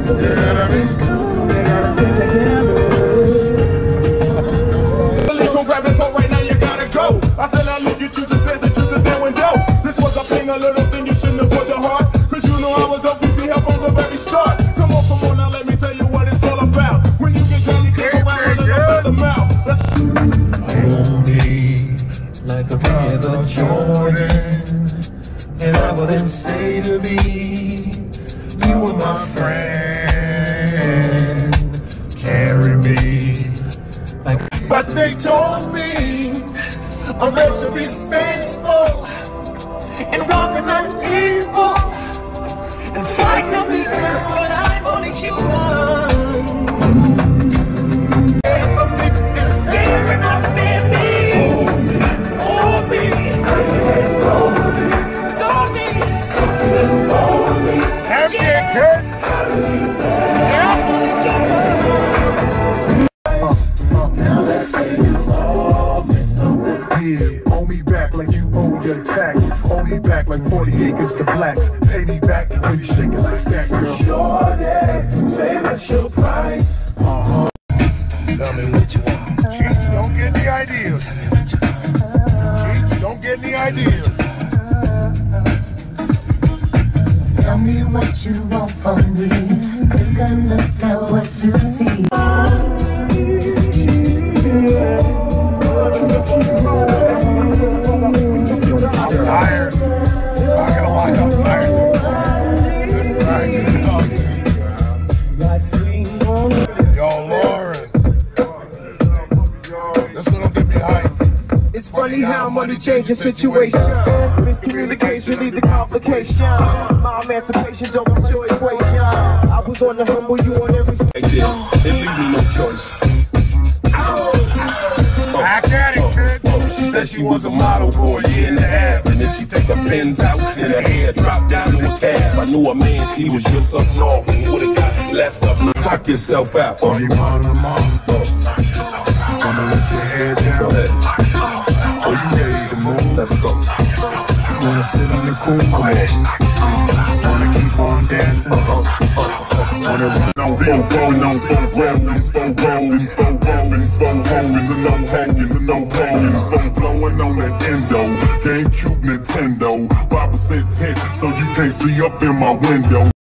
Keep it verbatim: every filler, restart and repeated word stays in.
what I mean? They gotta stay together. Please don't grab it, but right now you gotta go. I said I look at you, just dance and truth is their window. This was a thing, a little thing you shouldn't have put your heart. Cause you know I was hoping to help from the very start. Come on, come on, now let me tell you what it's all about. When you get down, you can go around with another mouth. Let's Hold me like a river Jordan, and I will then say to thee, you are my friend. Carry me like. But they told me I'm meant to be faithful and walking on evil and fight on the earth, but I'm only human. Hold me back like you owe your tax. Hold me back like forty acres to blacks. Pay me back when you shake it like that, girl. Shorty, say what's your price? Uh-huh. Tell me what you want. Cheats, don't get any ideas. Cheats, don't get any ideas. Tell me what you want from me. Take a look at what you see. I'm tired. I'm gonna lie, I'm tired. That's crazy. Yo, Lauren. This little get me hype. It's funny how money changes situation. Miscommunication leads to complication. My emancipation don't want your equation. I was on the humble, you on every stage. It leave me no choice. Back at it, kid. She said she was a model for a year and a half, and then she take her pins out and her hair dropped down to a calf. I knew a man, he was just up north and would've got left up. Knock yourself out. Oh, you model, model. Wanna let your hair down? Go ahead. Oh, you ready to move? Let's go. Wanna sit in the cool? Come on. Wanna keep on dancing? Wanna run on still rolling, on still rolling, still rolling, still rolling, still rolling, is a no hanging, is a no hanging, still blowing on that endo, GameCube, Nintendo, five percent tint, so you can't see up in my window.